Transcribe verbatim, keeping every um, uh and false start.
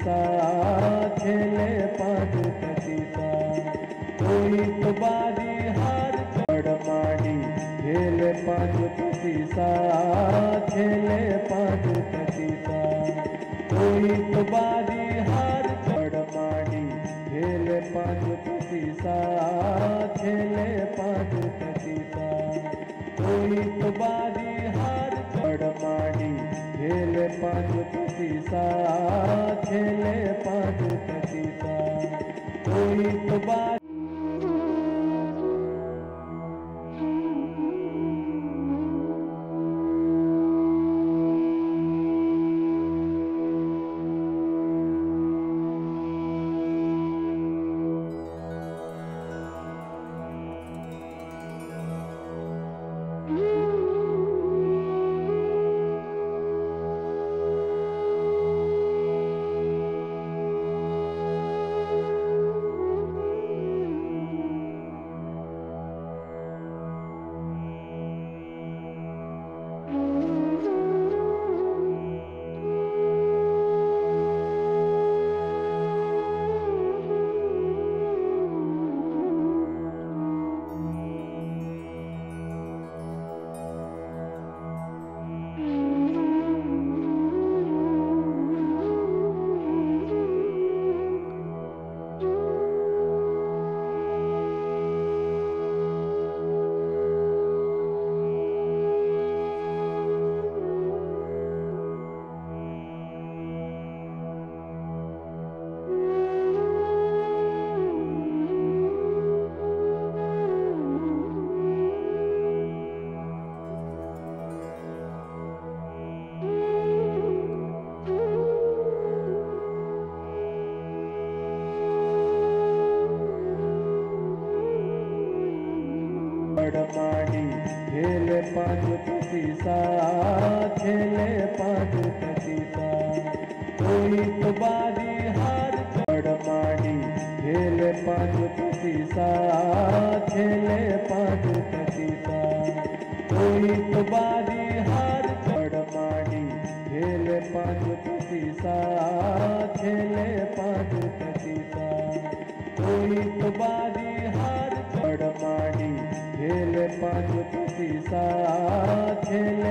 पचीसा खेले पाँच पचीसा कोई तो बाजी हार चढ़ माड़ी खेले पाँच पचीसा खेले पाँच पचीसा कोई तो बाजी हार चढ़ माड़ी खेले पाँच पचीसा खेले पाँच पचीसा कोई तो बाजी हार चढ़ माड़ी खेले पाँच पचीसा खेले पाँच पचीसा कोई तो बाजी माड़ी खेले पाँच पचीसा खेले पाँच पचीसा कोई तो बाजी हार चढ़ माड़ी खेले पाँच पचीसा खेले पाँच पचीसा कोई तो बाजी हार चढ़ माड़ी खेले पाँच पचीसा खेले पाँच पचीसा कोई तो बाजी हार चढ़ माड़ी खेले पाँच पचीसा खेले